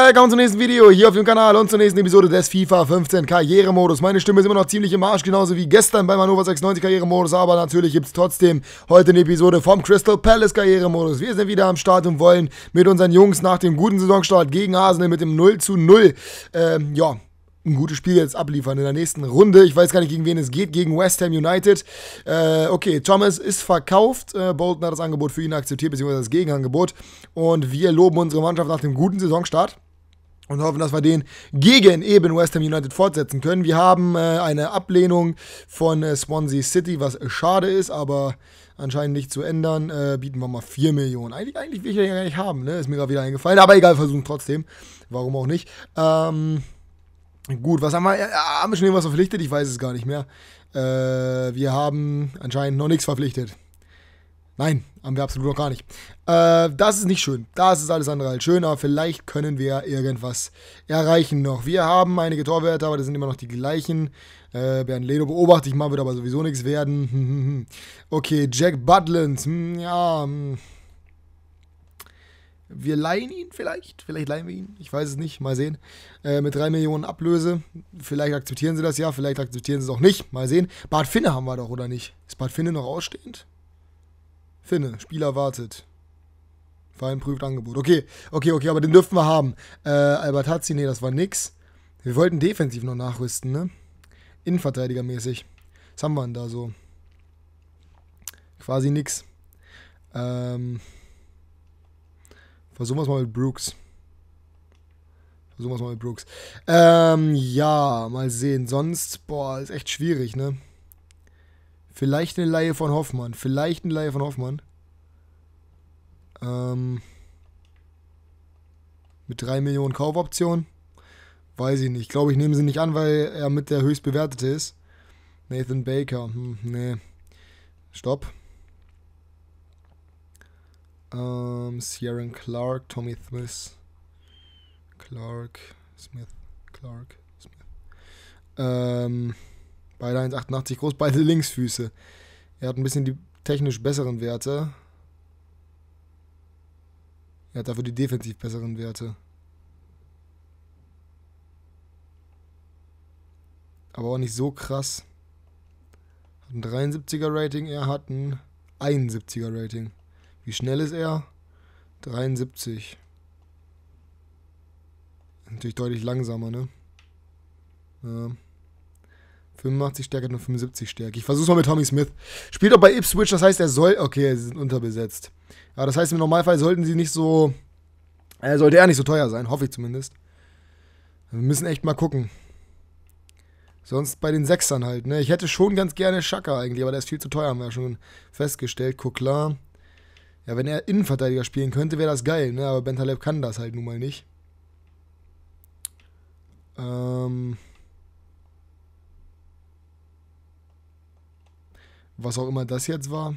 Willkommen zum nächsten Video hier auf dem Kanal und zur nächsten Episode des FIFA 15 Karrieremodus. Meine Stimme ist immer noch ziemlich im Arsch, genauso wie gestern beim Hannover 96 Karrieremodus, aber natürlich gibt es trotzdem heute eine Episode vom Crystal Palace Karrieremodus. Wir sind wieder am Start und wollen mit unseren Jungs nach dem guten Saisonstart gegen Arsenal mit dem 0:0, ein gutes Spiel jetzt abliefern in der nächsten Runde. Ich weiß gar nicht, gegen wen es geht. Gegen West Ham United. Okay, Thomas ist verkauft. Bolton hat das Angebot für ihn akzeptiert, beziehungsweise das Gegenangebot. Und wir loben unsere Mannschaft nach dem guten Saisonstart und hoffen, dass wir den gegen eben West Ham United fortsetzen können. Wir haben eine Ablehnung von Swansea City, was schade ist, aber anscheinend nicht zu ändern. Bieten wir mal 4 Millionen. Eigentlich will ich ja gar nicht haben, ne? Ist mir gerade wieder eingefallen. Aber egal, versuchen trotzdem. Warum auch nicht. Gut, was haben wir? Haben wir schon irgendwas verpflichtet? Ich weiß es gar nicht mehr. Wir haben anscheinend noch nichts verpflichtet. Nein, haben wir absolut noch gar nicht. Das ist nicht schön. Das ist alles andere als schön, aber vielleicht können wir irgendwas erreichen noch. Wir haben einige Torwerte, aber das sind immer noch die gleichen. Bernd Leno beobachte ich mal, wird aber sowieso nichts werden. Okay, Jack Butland. Wir leihen ihn vielleicht. Vielleicht leihen wir ihn. Ich weiß es nicht. Mal sehen. Mit 3 Millionen Ablöse. Vielleicht akzeptieren sie das ja. Vielleicht akzeptieren sie es auch nicht. Mal sehen. Bart Finne haben wir doch, oder nicht? Ist Bart Finne noch ausstehend? Finne. Spieler wartet. Verein prüft Angebot. Okay, aber den dürften wir haben. Albert Hazzi, nee, das war nix. Wir wollten defensiv noch nachrüsten, ne? Innenverteidigermäßig. Was haben wir denn da so? Quasi nix. Versuchen wir es mal mit Brooks. Ja, mal sehen. Sonst, ist echt schwierig, ne? Vielleicht eine Leihe von Hoffmann. Mit 3 Millionen Kaufoption. Weiß ich nicht. Glaube ich, nehmen sie nicht an, weil er mit der höchst bewertete ist. Nathan Baker. Nee. Stopp. Ciaran Clark, Tommy Smith. Smith. Beide 1,88 groß, beide Linksfüße. Er hat ein bisschen die technisch besseren Werte. Er hat dafür die defensiv besseren Werte. Aber auch nicht so krass. Hat ein 73er Rating, er hat ein 71er Rating. Wie schnell ist er? 73. Natürlich deutlich langsamer, ne? Ja. 85 Stärke, hat nur 75 Stärke. Ich versuch's mal mit Tommy Smith. Spielt auch bei Ipswich, das heißt, er soll... Okay, sie sind unterbesetzt. Ja, das heißt, im Normalfall sollten sie nicht so... sollte er nicht so teuer sein, hoffe ich zumindest. Wir müssen echt mal gucken. Sonst bei den Sechsern halt, ne? Ich hätte schon ganz gerne Xhaka eigentlich, aber der ist viel zu teuer, haben wir ja schon festgestellt. Coquelin. Ja, wenn er Innenverteidiger spielen könnte, wäre das geil, ne? Aber Bentaleb kann das halt nun mal nicht. Was auch immer das jetzt war.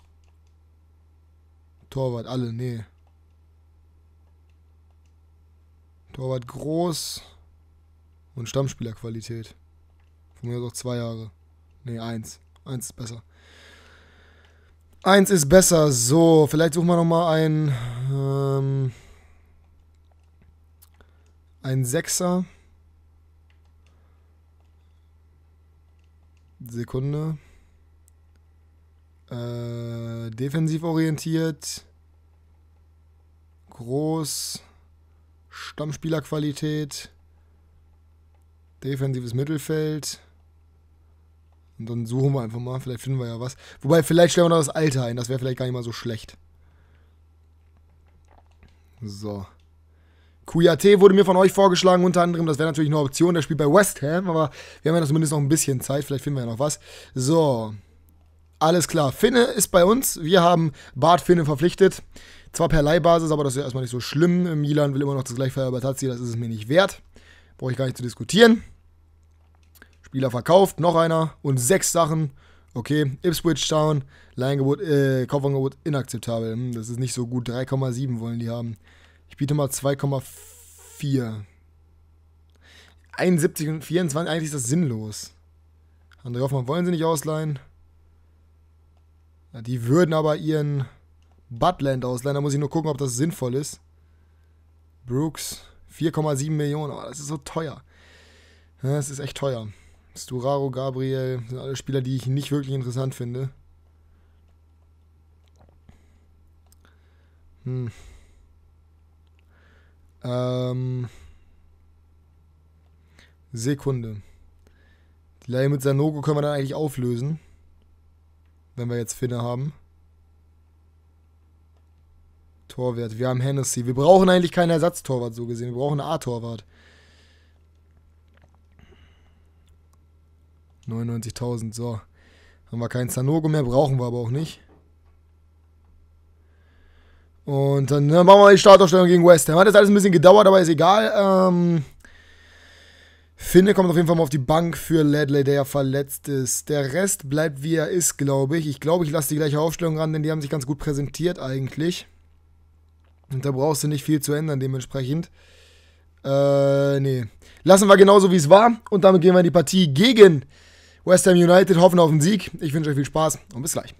Torwart, alle, nee. Torwart groß und Stammspielerqualität. Von mir aus auch 2 Jahre. Nee, 1. 1 ist besser. 1 ist besser. So, vielleicht suchen wir nochmal einen Sechser. Sekunde. Defensiv orientiert. Groß. Stammspielerqualität. Defensives Mittelfeld. Und dann suchen wir einfach mal. Vielleicht finden wir ja was. Wobei, vielleicht stellen wir noch das Alter ein. Das wäre vielleicht gar nicht mal so schlecht. So. Kouyaté wurde mir von euch vorgeschlagen, unter anderem. Das wäre natürlich eine Option. Der spielt bei West Ham. Aber wir haben ja zumindest noch ein bisschen Zeit. Vielleicht finden wir ja noch was. So. Alles klar. Finne ist bei uns. Wir haben Bart Finne verpflichtet. Zwar per Leihbasis, aber das ist ja erstmal nicht so schlimm. Milan will immer noch das gleiche für Batazzi. Das ist es mir nicht wert. Brauche ich gar nicht zu diskutieren. Spieler verkauft, noch einer und 6 Sachen. Okay, Ipswich Town, Leihangebot, Kaufangebot inakzeptabel. Das ist nicht so gut. 3,7 wollen die haben. Ich biete mal 2,4. 71 und 24, eigentlich ist das sinnlos. André Hoffmann wollen sie nicht ausleihen. Ja, die würden aber ihren Butland ausleihen. Da muss ich nur gucken, ob das sinnvoll ist. Brooks, 4,7 Millionen, aber das ist so teuer. Ja, das ist echt teuer. Sturaro, Gabriel, sind alle Spieler, die ich nicht wirklich interessant finde. Sekunde. Die Leihe mit Sanogo können wir dann eigentlich auflösen. Wenn wir jetzt Finne haben. Torwart. Wir haben Hennessy. Wir brauchen eigentlich keinen Ersatztorwart, so gesehen. Wir brauchen einen A-Torwart. 99.000, so. Haben wir keinen Sanogo mehr, brauchen wir aber auch nicht. Und dann machen wir mal die Startaufstellung gegen West Ham. Hat jetzt alles ein bisschen gedauert, aber ist egal. Finne kommt auf jeden Fall mal auf die Bank für Ledley, der ja verletzt ist. Der Rest bleibt wie er ist, glaube ich. Ich glaube, ich lasse die gleiche Aufstellung ran, denn die haben sich ganz gut präsentiert eigentlich. Und da brauchst du nicht viel zu ändern dementsprechend. Nee. Lassen wir genauso, wie es war. Und damit gehen wir in die Partie gegen West Ham United. Hoffen auf den Sieg. Ich wünsche euch viel Spaß und bis gleich.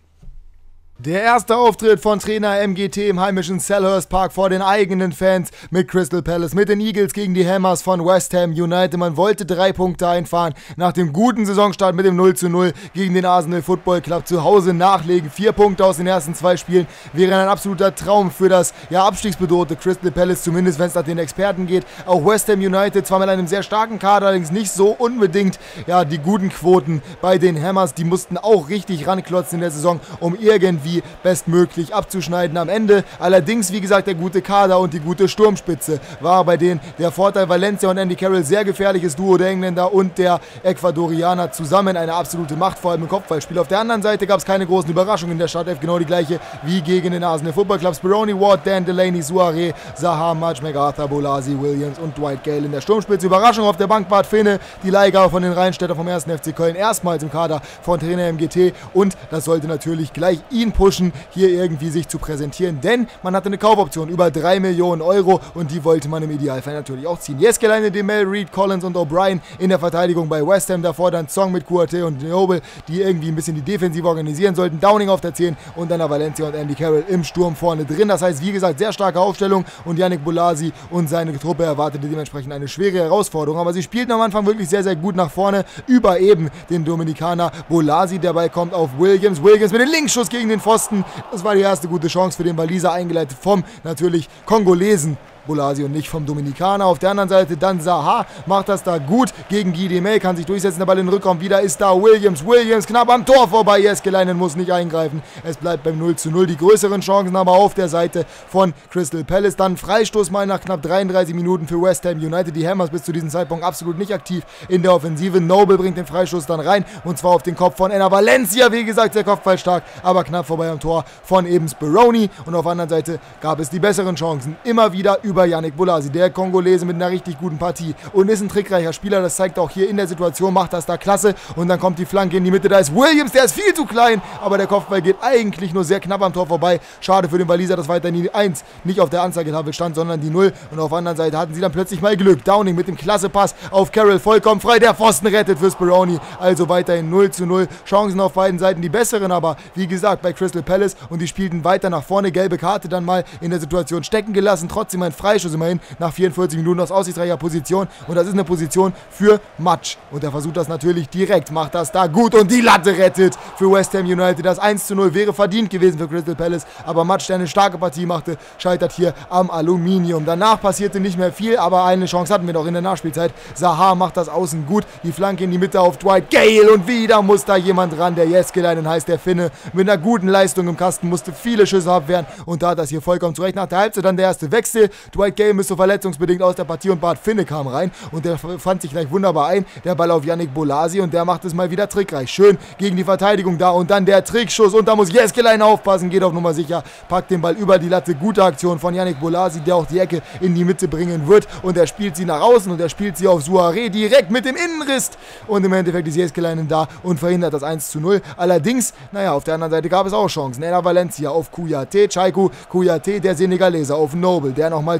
Der erste Auftritt von Trainer MGT im heimischen Selhurst Park vor den eigenen Fans mit Crystal Palace, mit den Eagles gegen die Hammers von West Ham United. Man wollte 3 Punkte einfahren nach dem guten Saisonstart mit dem 0:0 gegen den Arsenal Football Club. Zu Hause nachlegen, 4 Punkte aus den ersten 2 Spielen wäre ein absoluter Traum für das abstiegsbedrohte Crystal Palace, zumindest wenn es nach den Experten geht. Auch West Ham United zwar mit einem sehr starken Kader, allerdings nicht so unbedingt die guten Quoten bei den Hammers. Die mussten auch richtig ranklotzen in der Saison, um irgendwie bestmöglich abzuschneiden am Ende. Allerdings, wie gesagt, der gute Kader und die gute Sturmspitze war bei denen der Vorteil. Valencia und Andy Carroll, sehr gefährliches Duo, der Engländer und der Ecuadorianer zusammen, eine absolute Macht, vor allem im Kopfballspiel. Auf der anderen Seite gab es keine großen Überraschungen in der Startelf, genau die gleiche wie gegen den Arsenal Football Club. Speroni, Ward, Dan Delaney, Suarez, Zaha, Mudge, MacArthur, Bolasi, Williams und Dwight Gale in der Sturmspitze. Überraschung auf der Bank, Bart Finne, die Leihgabe von den Rheinstädter vom 1. FC Köln, erstmals im Kader von Trainer MGT, und das sollte natürlich gleich ihn pushen, hier irgendwie sich zu präsentieren, denn man hatte eine Kaufoption über 3 Millionen Euro und die wollte man im Idealfall natürlich auch ziehen. Jeskeleine, Demel, Reed, Collins und O'Brien in der Verteidigung bei West Ham, davor dann Song mit Kouyaté und Noble, die irgendwie ein bisschen die Defensive organisieren sollten, Downing auf der 10 und dann Valencia und Andy Carroll im Sturm vorne drin. Das heißt, wie gesagt, sehr starke Aufstellung und Yannick Bolasie und seine Truppe erwartete dementsprechend eine schwere Herausforderung, aber sie spielten am Anfang wirklich sehr, sehr gut nach vorne über eben den Dominikaner Bolasi. Der Ball kommt auf Williams mit dem Linksschuss gegen den Pfosten. Das war die erste gute Chance für den Waliser, eingeleitet vom natürlich Kongolesen Bolasi und nicht vom Dominikaner. Auf der anderen Seite dann Zaha, macht das da gut gegen Guy Demel, kann sich durchsetzen, der Ball in den Rückraum, wieder ist da Williams knapp am Tor vorbei, Jeskeleinen muss nicht eingreifen, es bleibt beim 0:0, die größeren Chancen aber auf der Seite von Crystal Palace. Dann Freistoß mal nach knapp 33 Minuten für West Ham United, die Hammers bis zu diesem Zeitpunkt absolut nicht aktiv in der Offensive. Noble bringt den Freistoß dann rein und zwar auf den Kopf von Enner Valencia, wie gesagt, sehr kopfballstark, aber knapp vorbei am Tor von eben Speroni, und auf der anderen Seite gab es die besseren Chancen, immer wieder über Yannick Bolasie, der Kongolese mit einer richtig guten Partie und ist ein trickreicher Spieler, das zeigt auch hier in der Situation, macht das da klasse, und dann kommt die Flanke in die Mitte, da ist Williams, der ist viel zu klein, aber der Kopfball geht eigentlich nur sehr knapp am Tor vorbei. Schade für den Waliser, dass weiterhin die 1 nicht auf der Anzeigetafel stand, sondern die 0, und auf der anderen Seite hatten sie dann plötzlich mal Glück. Downing mit dem klasse Pass auf Carroll, vollkommen frei, der Pfosten rettet für Speroni, also weiterhin 0:0, Chancen auf beiden Seiten, die besseren aber, wie gesagt, bei Crystal Palace, und die spielten weiter nach vorne, gelbe Karte dann mal in der Situation stecken gelassen, trotzdem ein Freischuss immerhin nach 44 Minuten aus aussichtsreicher Position, und das ist eine Position für Matsch, und er versucht das natürlich direkt, macht das da gut und die Latte rettet für West Ham United. Das 1:0 wäre verdient gewesen für Crystal Palace, aber Matsch, der eine starke Partie machte, scheitert hier am Aluminium. Danach passierte nicht mehr viel, aber eine Chance hatten wir noch in der Nachspielzeit. Zaha macht das außen gut, die Flanke in die Mitte auf Dwight Gale, und wieder muss da jemand ran, der Jeskeleinen heißt, der Finne, mit einer guten Leistung im Kasten, musste viele Schüsse abwehren und da hat das hier vollkommen zurecht. Nach der Halbzeit dann der erste Wechsel, Dwight Gale müsste verletzungsbedingt aus der Partie und Bart Finne kam rein und der fand sich gleich wunderbar ein, der Ball auf Yannick Bolasie, und der macht es mal wieder trickreich, schön gegen die Verteidigung da, und dann der Trickschuss, und da muss Jeskeleinen aufpassen, geht auf Nummer sicher, packt den Ball über die Latte, gute Aktion von Yannick Bolasie, der auch die Ecke in die Mitte bringen wird, und er spielt sie nach außen und er spielt sie auf Suarez direkt mit dem Innenriss, und im Endeffekt ist Jeskeleinen da und verhindert das 1:0. Allerdings, auf der anderen Seite gab es auch Chancen. Enner Valencia auf Kouyaté, Kouyaté, der Senegalese auf Noble, der nochmal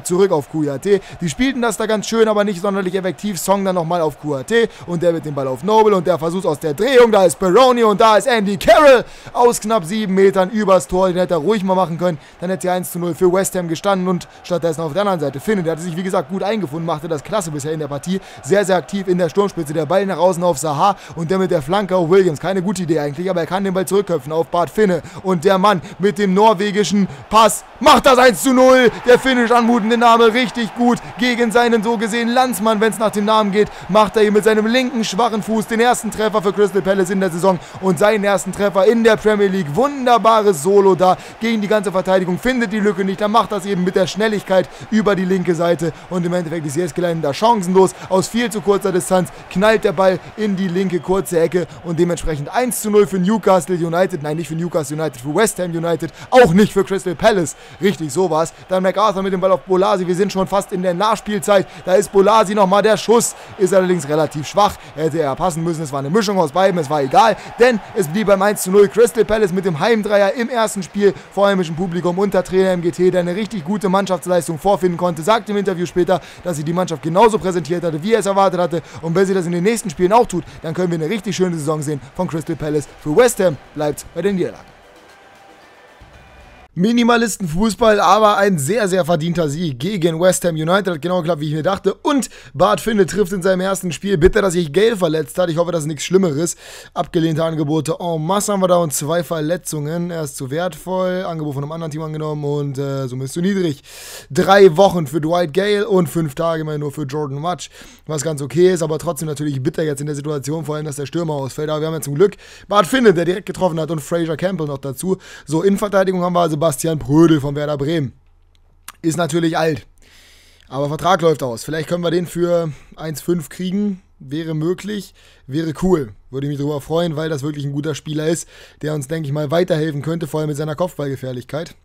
zurück auf Kouyaté. Die spielten das da ganz schön, aber nicht sonderlich effektiv. Song dann nochmal auf Kouyaté und der mit dem Ball auf Noble und der versucht aus der Drehung. Da ist Baroni und da ist Andy Carroll aus knapp 7 Metern übers Tor. Den hätte er ruhig mal machen können. Dann hätte er 1:0 für West Ham gestanden und stattdessen auf der anderen Seite Finne. Der hatte sich wie gesagt gut eingefunden, machte das klasse bisher in der Partie. Sehr, sehr aktiv in der Sturmspitze. Der Ball nach außen auf Zaha und der mit der Flanke auf Williams. Keine gute Idee eigentlich, aber er kann den Ball zurückköpfen auf Bart Finne. Und der Mann mit dem norwegischen Pass macht das 1:0. Der finnisch anmutende Name richtig gut gegen seinen so gesehen Landsmann, wenn es nach dem Namen geht, macht er hier mit seinem linken schwachen Fuß den ersten Treffer für Crystal Palace in der Saison und seinen ersten Treffer in der Premier League. Wunderbares Solo da gegen die ganze Verteidigung, findet die Lücke nicht, dann macht das eben mit der Schnelligkeit über die linke Seite und im Endeffekt ist Jääskeläinen da chancenlos. Aus viel zu kurzer Distanz knallt der Ball in die linke kurze Ecke und dementsprechend 1:0 für Newcastle United. Nein, nicht für Newcastle United, für West Ham United, auch nicht für Crystal Palace. Richtig, so war's. Dann MacArthur mit dem Ball auf Bolasie. Wir sind schon fast in der Nachspielzeit. Da ist Bolasie nochmal. Der Schuss ist allerdings relativ schwach. Hätte er passen müssen. Es war eine Mischung aus beiden. Es war egal, denn es blieb beim 1:0. Crystal Palace mit dem Heimdreier im ersten Spiel vor heimischem Publikum unter Trainer MGT, der eine richtig gute Mannschaftsleistung vorfinden konnte. Sagt im Interview später, dass sie die Mannschaft genauso präsentiert hatte, wie er es erwartet hatte. Und wenn sie das in den nächsten Spielen auch tut, dann können wir eine richtig schöne Saison sehen von Crystal Palace. Für West Ham bleibt bei den Niederlagen. Minimalistenfußball, aber ein sehr, sehr verdienter Sieg gegen West Ham United. Hat genau geklappt, wie ich mir dachte. Und Bart Finne trifft in seinem ersten Spiel. Bitter, dass sich Gale verletzt hat. Ich hoffe, das ist nichts Schlimmeres. Abgelehnte Angebote en masse haben wir da und 2 Verletzungen. Er ist zu wertvoll. Angebot von einem anderen Team angenommen und so ist zu niedrig. 3 Wochen für Dwight Gale und 5 Tage immerhin nur für Jordan Mudge. Was ganz okay ist, aber trotzdem natürlich bitter jetzt in der Situation. Vor allem, dass der Stürmer ausfällt. Aber wir haben ja zum Glück Bart Finne, der direkt getroffen hat und Fraser Campbell noch dazu. So, Innenverteidigung haben wir also Sebastian Prödel von Werder Bremen. Ist natürlich alt, aber Vertrag läuft aus. Vielleicht können wir den für 1,5 kriegen. Wäre möglich, wäre cool. Würde mich darüber freuen, weil das wirklich ein guter Spieler ist, der uns, denke ich mal, weiterhelfen könnte, vor allem mit seiner Kopfballgefährlichkeit.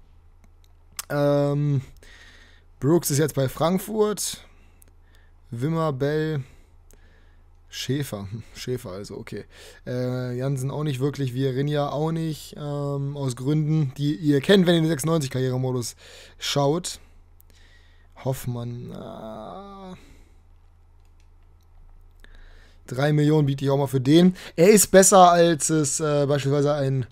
Brooks ist jetzt bei Frankfurt. Wimmer, Bell, Schäfer also, okay. Jansen auch nicht wirklich, Vierinha auch nicht, aus Gründen, die ihr kennt, wenn ihr den 96-Karrieremodus schaut. Hoffmann, 3 Millionen biete ich auch mal für den. Er ist besser, als es beispielsweise ein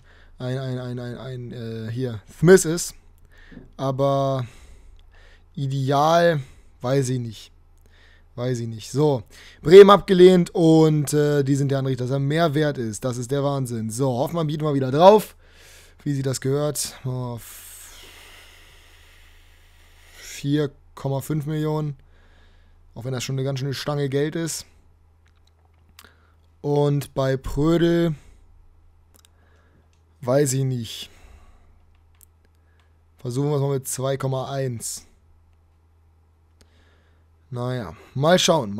Smith ist, aber ideal, weiß ich nicht. So, Bremen abgelehnt und die sind der Anrichter, dass er mehr wert ist. Das ist der Wahnsinn. So, Hoffmann bieten wir wieder drauf. Wie sie das gehört. 4,5 Millionen. Auch wenn das schon eine ganz schöne Stange Geld ist. Und bei Prödel weiß ich nicht. Versuchen wir es mal mit 2,1. Naja, mal schauen.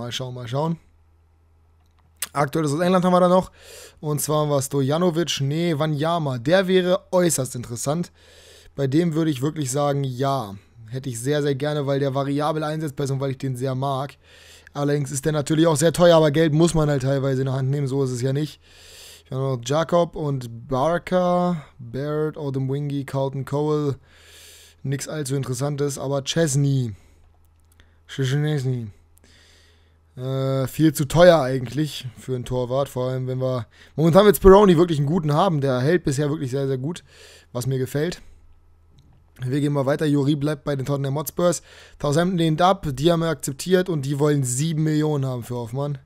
Aktuell ist aus England haben wir da noch. Und zwar haben wir Stojanovic, Wanyama. Der wäre äußerst interessant. Bei dem würde ich wirklich sagen, ja. Hätte ich sehr, sehr gerne, weil der variabel einsetzbar ist und weil ich den sehr mag. Allerdings ist der natürlich auch sehr teuer, aber Geld muss man halt teilweise in der Hand nehmen. So ist es ja nicht. Ich habe noch Jakob und Barker, Barrett, Odemwingie, Carlton Cole. Nichts allzu Interessantes, aber Chesney. Viel zu teuer eigentlich für einen Torwart, vor allem wenn wir momentan mit Speroni wirklich einen guten haben, der hält bisher wirklich sehr, sehr gut, was mir gefällt. Wir gehen mal weiter, Juri bleibt bei den Tottenham Hotspurs, Southampton lehnt ab, die haben wir akzeptiert und die wollen 7 Millionen haben für Hoffmann.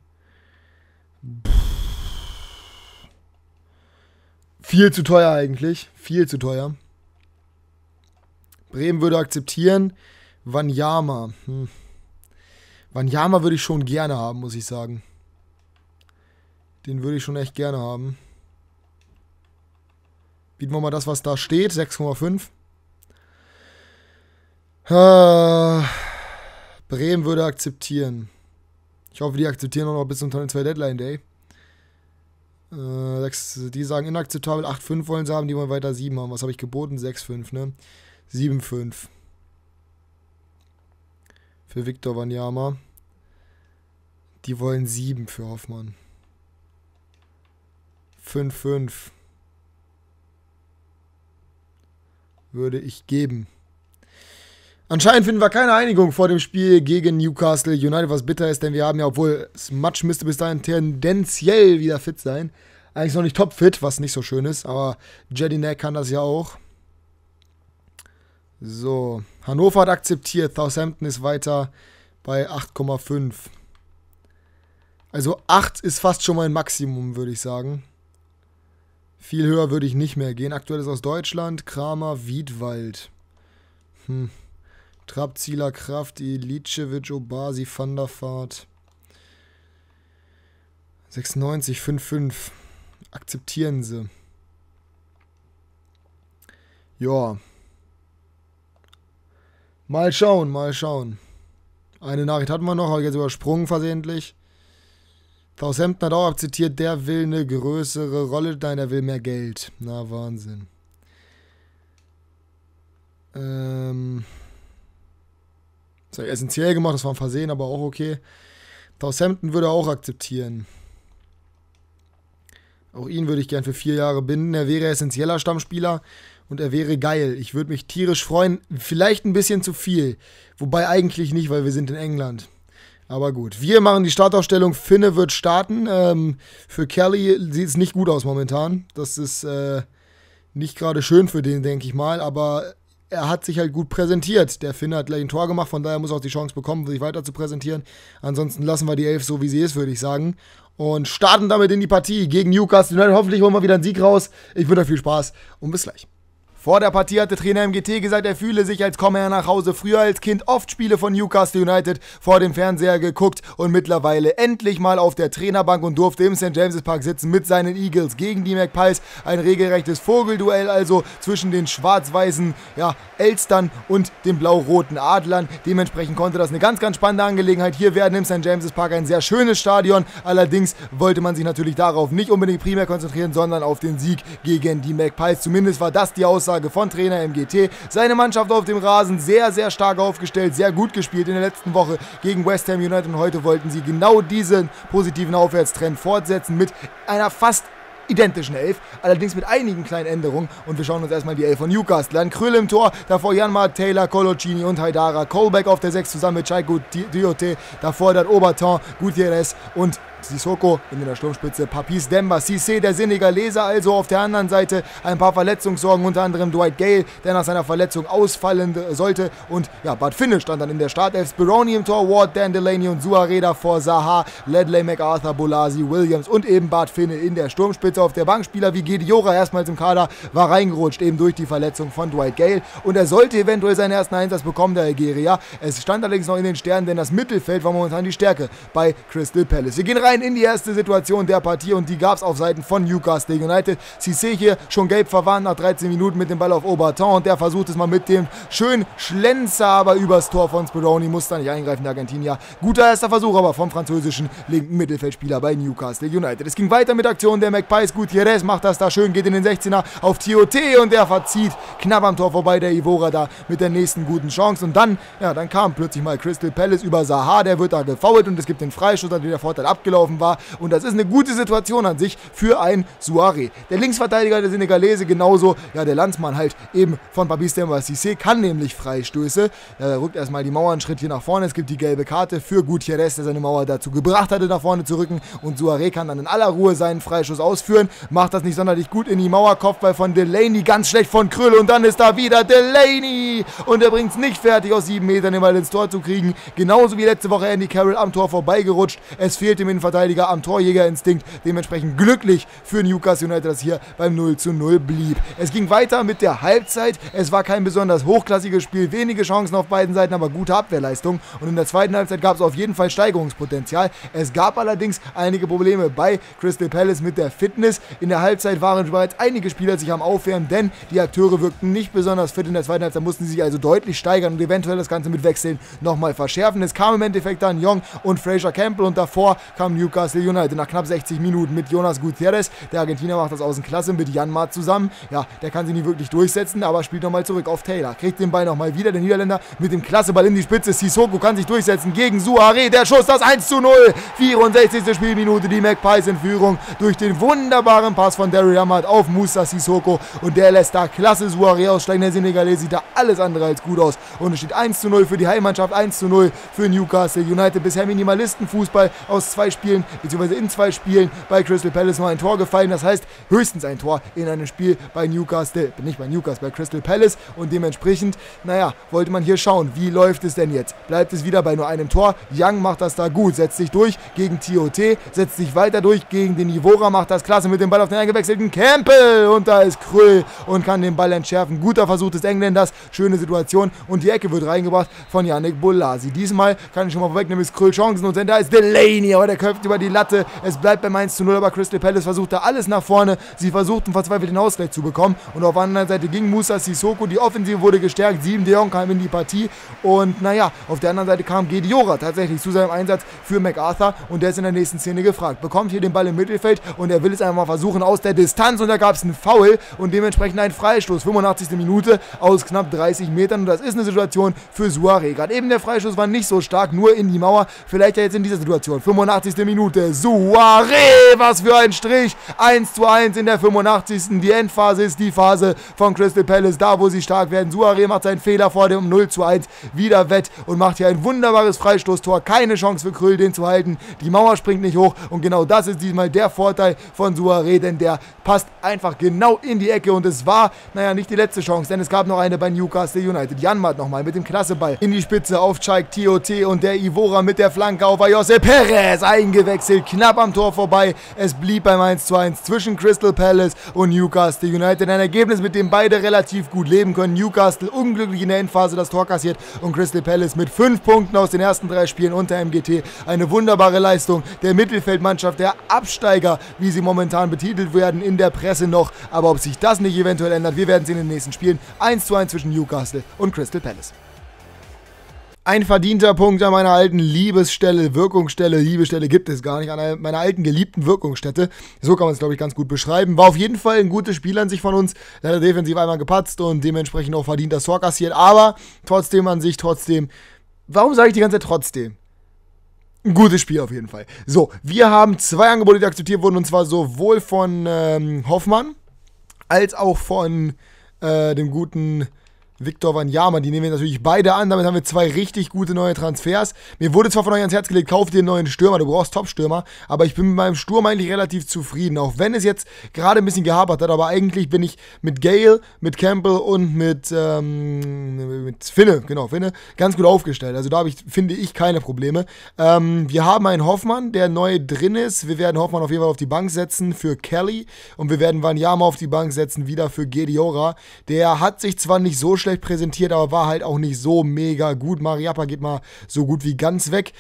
Viel zu teuer eigentlich, viel zu teuer. Bremen würde akzeptieren, Wanyama, Wanyama würde ich schon gerne haben, muss ich sagen. Den würde ich schon echt gerne haben. Bieten wir mal das, was da steht. 6,5. Bremen würde akzeptieren. Ich hoffe, die akzeptieren auch noch bis zum 2 Deadline Day. Die sagen inakzeptabel. 8,5 wollen sie haben, die wollen weiter 7 haben. Was habe ich geboten? 6,5, ne? 7,5. Für Victor Wanyama. Die wollen 7 für Hoffmann. 5,5 würde ich geben. Anscheinend finden wir keine Einigung vor dem Spiel gegen Newcastle United, was bitter ist, denn wir haben ja, obwohl das Match müsste bis dahin tendenziell wieder fit sein, eigentlich noch nicht topfit, was nicht so schön ist, aber Jedinak kann das ja auch. So, Hannover hat akzeptiert, Southampton ist weiter bei 8,5. Also 8 ist fast schon mein Maximum, würde ich sagen. Viel höher würde ich nicht mehr gehen. Aktuell ist aus Deutschland Kramer, Wiedwald. Trapp, Zieler, Kraft, Ilicevic, Obasi, Van der Vaart. 96, 5,5. Akzeptieren sie. Ja. Mal schauen, mal schauen. Eine Nachricht hatten wir noch, habe ich jetzt übersprungen versehentlich. Southampton hat auch akzeptiert, der will eine größere Rolle, nein, der will mehr Geld. Na, Wahnsinn. Das habe ich essentiell gemacht, das war ein Versehen, aber auch okay. Southampton würde auch akzeptieren. Auch ihn würde ich gern für 4 Jahre binden. Er wäre essentieller Stammspieler und er wäre geil. Ich würde mich tierisch freuen. Vielleicht ein bisschen zu viel. Wobei eigentlich nicht, weil wir sind in England. Aber gut. Wir machen die Startaufstellung. Finne wird starten. Für Kelly sieht es nicht gut aus momentan. Das ist nicht gerade schön für den, denke ich mal. Aber er hat sich halt gut präsentiert. Der Finne hat gleich ein Tor gemacht. Von daher muss er auch die Chance bekommen, sich weiter zu präsentieren. Ansonsten lassen wir die 11 so, wie sie ist, würde ich sagen. Und starten damit in die Partie gegen Newcastle United. Hoffentlich holen wir wieder einen Sieg raus. Ich wünsche euch viel Spaß und bis gleich. Vor der Partie hatte Trainer MGT gesagt, er fühle sich, als komme er nach Hause. Früher als Kind oft Spiele von Newcastle United vor dem Fernseher geguckt und mittlerweile endlich mal auf der Trainerbank und durfte im St. James's Park sitzen mit seinen Eagles gegen die Magpies. Ein regelrechtes Vogelduell also zwischen den schwarz-weißen Elstern und den blau-roten Adlern. Dementsprechend konnte das eine ganz, ganz spannende Angelegenheit hier werden im St. James's Park. Ein sehr schönes Stadion. Allerdings wollte man sich natürlich darauf nicht unbedingt primär konzentrieren, sondern auf den Sieg gegen die Magpies. Zumindest war das die Aussage von Trainer MGT. Seine Mannschaft auf dem Rasen sehr, sehr stark aufgestellt, sehr gut gespielt in der letzten Woche gegen West Ham United und heute wollten sie genau diesen positiven Aufwärtstrend fortsetzen mit einer fast identischen 11, allerdings mit einigen kleinen Änderungen und wir schauen uns erstmal die 11 von Newcastle an. Krüll im Tor, davor Janmar, Taylor, Coloccini und Haidara, Colbeck auf der 6 zusammen mit Chaiko Diote, davor dann Oberton, Gutierrez und Sissoko in der Sturmspitze, Papis Demba, Cissé, der Senegalese also auf der anderen Seite, ein paar Verletzungssorgen, unter anderem Dwight Gale, der nach seiner Verletzung ausfallen sollte und Bad Finne stand dann in der Startelf, Speroni im Tor, Ward, Dan Delaney und Suaré davor, Zaha, Ledley, MacArthur, Bolasi, Williams und eben Bad Finne in der Sturmspitze. Auf der Bank Spieler wie Gediora erstmals im Kader, war reingerutscht eben durch die Verletzung von Dwight Gale und er sollte eventuell seinen ersten Einsatz bekommen, der Algerier. Es stand allerdings noch in den Sternen, denn das Mittelfeld war momentan die Stärke bei Crystal Palace. Wir gehen rein in die erste Situation der Partie und die gab es auf Seiten von Newcastle United. Cissé hier schon gelb verwarnt nach 13 Minuten mit dem Ball auf Oberton und der versucht es mal mit dem schönen Schlenzer, aber übers Tor von Speroni, muss da nicht eingreifen, der Argentinier. Guter erster Versuch aber vom französischen linken Mittelfeldspieler bei Newcastle United. Es ging weiter mit Aktionen der Magpies. Gutierrez macht das da schön, geht in den 16er auf Tiote und der verzieht knapp am Tor vorbei, der Ivora da mit der nächsten guten Chance und dann kam plötzlich mal Crystal Palace über Zaha, der wird da gefoult und es gibt den Freischuss, an dem der Vorteil abgelaufen war. Und das ist eine gute Situation an sich für ein Suaré. Der Linksverteidiger der Senegalese genauso, der Landsmann halt eben von Papis Demba Cissé, kann nämlich Freistöße. Er rückt erstmal die Mauer einen Schritt hier nach vorne. Es gibt die gelbe Karte für Gutierrez, der seine Mauer dazu gebracht hatte, nach vorne zu rücken. Und Suaré kann dann in aller Ruhe seinen Freischuss ausführen. Macht das nicht sonderlich gut in die Mauer. Kopfball von Delaney, ganz schlecht von Krüll. Und dann ist da wieder Delaney. Und er bringt es nicht fertig, aus 7 Metern den Ball ins Tor zu kriegen. Genauso wie letzte Woche Andy Carroll am Tor vorbeigerutscht. Es fehlt dem Innenverteidiger am Torjägerinstinkt, dementsprechend glücklich für Newcastle United, dass hier beim 0:0 blieb. Es ging weiter mit der Halbzeit, es war kein besonders hochklassiges Spiel, wenige Chancen auf beiden Seiten, aber gute Abwehrleistung und in der zweiten Halbzeit gab es auf jeden Fall Steigerungspotenzial. Es gab allerdings einige Probleme bei Crystal Palace mit der Fitness. In der Halbzeit waren bereits einige Spieler sich am Aufwärmen, denn die Akteure wirkten nicht besonders fit. In der zweiten Halbzeit mussten sie sich also deutlich steigern und eventuell das Ganze mit Wechseln nochmal verschärfen. Es kam im Endeffekt dann Young und Fraser Campbell und davor kam Newcastle United nach knapp 60 Minuten mit Jonas Gutierrez. Der Argentinier macht das Außenklasse mit Janmaat zusammen. Ja, der kann sich nicht wirklich durchsetzen, aber spielt nochmal zurück auf Taylor. Kriegt den Ball nochmal wieder, der Niederländer mit dem Klasseball in die Spitze. Sissoko kann sich durchsetzen gegen Suaré. Der Schuss, das 1:0. 64. Spielminute, die Magpies in Führung durch den wunderbaren Pass von Daryl Janmaat auf Moussa Sissoko. Und der lässt da klasse Suaré aussteigen. Der Senegalese sieht da alles andere als gut aus. Und es steht 1:0 für die Heimmannschaft, 1:0 für Newcastle United. Bisher Minimalistenfußball aus 2 Spielen, beziehungsweise in 2 Spielen bei Crystal Palace nur ein Tor gefallen. Das heißt, höchstens ein Tor in einem Spiel bei Newcastle, nicht bei Newcastle, bei Crystal Palace. Und dementsprechend, naja, wollte man hier schauen, wie läuft es denn jetzt? Bleibt es wieder bei nur einem Tor? Young macht das da gut, setzt sich durch gegen TOT, setzt sich weiter durch gegen den Ivora, macht das klasse mit dem Ball auf den eingewechselten Campbell. Und da ist Krüll und kann den Ball entschärfen. Guter Versuch des Engländers, schöne Situation. Und die Ecke wird reingebracht von Yannick Bolasie. Diesmal kann ich schon mal vorwegnehmen, ist Krüll Chancen und da ist Delaney, aber der köpft über die Latte. Es bleibt beim 1:0, aber Crystal Palace versucht da alles nach vorne. Sie versuchten verzweifelt den Ausgleich zu bekommen. Und auf der anderen Seite ging Moussa Sissoko, die Offensive wurde gestärkt. 7 de Jong kam in die Partie. Und naja, auf der anderen Seite kam Gediora tatsächlich zu seinem Einsatz für MacArthur. Und der ist in der nächsten Szene gefragt. Bekommt hier den Ball im Mittelfeld und er will es einfach mal versuchen aus der Distanz. Und da gab es einen Foul und dementsprechend einen Freistoß. 85. Minute aus knapp 30 Metern. Und das ist eine Situation für Suaré. Gerade eben der Freistoß war nicht so stark, nur in die Mauer. Vielleicht ja jetzt in dieser Situation. 85. Minute. Suaré, was für ein Strich. 1:1 in der 85. Die Endphase ist die Phase von Crystal Palace. Da, wo sie stark werden. Suaré macht seinen Fehler vor dem 0:1 wieder wett und macht hier ein wunderbares Freistoßtor. Keine Chance für Krüll, den zu halten. Die Mauer springt nicht hoch. Und genau das ist diesmal der Vorteil von Suaré, denn der passt einfach genau in die Ecke. Und es war, naja, nicht die letzte Chance, denn es gab noch eine bei Newcastle United. Janmaat nochmal mit dem Klasseball in die Spitze auf Chaik TOT und der Ivora mit der Flanke auf Ayose Perez eingewechselt, knapp am Tor vorbei. Es blieb beim 1:1 zwischen Crystal Palace und Newcastle United. Ein Ergebnis, mit dem beide relativ gut leben können. Newcastle unglücklich in der Endphase das Tor kassiert und Crystal Palace mit 5 Punkten aus den ersten 3 Spielen unter MGT. Eine wunderbare Leistung der Mittelfeldmannschaft, der Absteiger, wie sie momentan betitelt werden in der Presse noch. Aber ob sich das nicht eventuell ändert, wir werden sehen in den nächsten Spielen. 1:1 zwischen Newcastle und Crystal Palace. Ein verdienter Punkt an meiner alten Liebesstelle, Wirkungsstelle, Liebesstelle gibt es gar nicht, an meiner alten geliebten Wirkungsstätte. So kann man es, glaube ich, ganz gut beschreiben. War auf jeden Fall ein gutes Spiel an sich von uns. Leider defensiv einmal gepatzt und dementsprechend auch verdient das Tor kassiert. Aber trotzdem an sich, warum sage ich die ganze Zeit trotzdem? Ein gutes Spiel auf jeden Fall. So, wir haben 2 Angebote, die akzeptiert wurden, und zwar sowohl von Hoffmann als auch von dem guten Victor Wanyama, die nehmen wir natürlich beide an. Damit haben wir 2 richtig gute neue Transfers. Mir wurde zwar von euch ans Herz gelegt, kauf dir einen neuen Stürmer, du brauchst Top-Stürmer, aber ich bin mit meinem Sturm eigentlich relativ zufrieden, auch wenn es jetzt gerade ein bisschen gehapert hat, aber eigentlich bin ich mit Gale, mit Campbell und mit Finne, ganz gut aufgestellt. Also da habe ich, finde ich, keine Probleme. Wir haben einen Hoffmann, der neu drin ist. Wir werden Hoffmann auf jeden Fall auf die Bank setzen für Kelly und wir werden Wanyama auf die Bank setzen, wieder für Gediora. Der hat sich zwar nicht so schlecht präsentiert, aber war halt auch nicht so mega gut. Mariappa geht mal so gut wie ganz weg.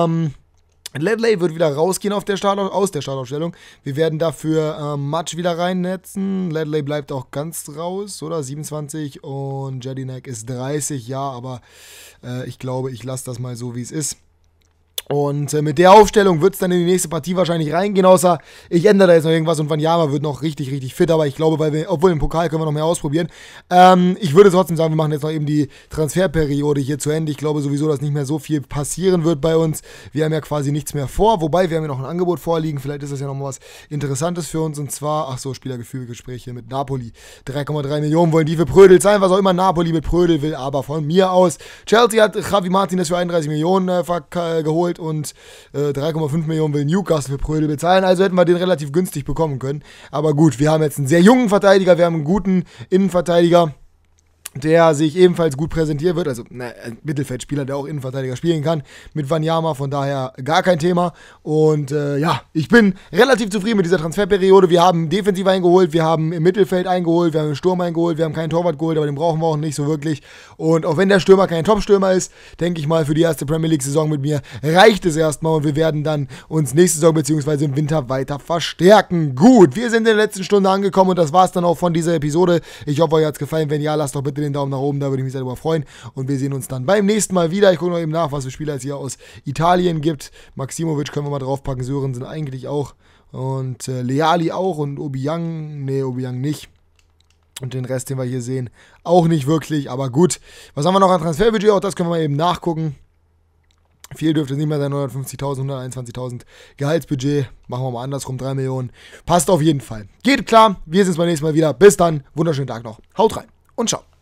Ledley wird wieder rausgehen aus der Startaufstellung. Wir werden dafür Match wieder reinnetzen. Ledley bleibt auch ganz raus, oder? 27 und Jedinak ist 30, ja, aber ich glaube, ich lasse das mal so, wie es ist. Und mit der Aufstellung wird es dann in die nächste Partie wahrscheinlich reingehen, außer ich ändere da jetzt noch irgendwas und Wanyama wird noch richtig, richtig fit, aber ich glaube, obwohl im Pokal können wir noch mehr ausprobieren. Ich würde trotzdem sagen, wir machen jetzt noch eben die Transferperiode hier zu Ende. Ich glaube sowieso, dass nicht mehr so viel passieren wird bei uns. Wir haben ja quasi nichts mehr vor, wobei wir haben ja noch ein Angebot vorliegen. Vielleicht ist das ja noch mal was Interessantes für uns und zwar, Spielergefühlgespräche mit Napoli. 3,3 Millionen wollen die für Prödel zahlen, was auch immer Napoli mit Prödel will, aber von mir aus. Chelsea hat Javi Martinez für 31 Millionen geholt und 3,5 Millionen will Newcastle für Prödel bezahlen, also hätten wir den relativ günstig bekommen können. Aber gut, wir haben jetzt einen sehr jungen Verteidiger, wir haben einen guten Innenverteidiger, der sich ebenfalls gut präsentieren wird, also ein Mittelfeldspieler, der auch Innenverteidiger spielen kann, mit Wanyama, von daher gar kein Thema. Und ich bin relativ zufrieden mit dieser Transferperiode. Wir haben defensiv eingeholt, wir haben im Mittelfeld eingeholt, wir haben im Sturm eingeholt, wir haben keinen Torwart geholt, aber den brauchen wir auch nicht so wirklich. Und auch wenn der Stürmer kein Top-Stürmer ist, denke ich mal, für die erste Premier League-Saison mit mir reicht es erstmal und wir werden dann uns nächste Saison bzw. im Winter weiter verstärken. Gut, wir sind in der letzten Stunde angekommen und das war es dann auch von dieser Episode. Ich hoffe, euch hat es gefallen. Wenn ja, lasst doch bitte den Daumen nach oben, da würde ich mich sehr darüber freuen. Und wir sehen uns dann beim nächsten Mal wieder. Ich gucke noch eben nach, was für Spieler es hier aus Italien gibt. Maximovic können wir mal draufpacken, Sörensen eigentlich auch. Und Leali auch und Obiang, nee, Obiang nicht. Und den Rest, den wir hier sehen, auch nicht wirklich. Aber gut, was haben wir noch an Transferbudget? Auch das können wir mal eben nachgucken. Viel dürfte es nicht mehr sein, 150.000, 121.000 Gehaltsbudget. Machen wir mal andersrum, 3 Millionen. Passt auf jeden Fall. Geht klar, wir sehen uns beim nächsten Mal wieder. Bis dann, wunderschönen Tag noch. Haut rein und ciao.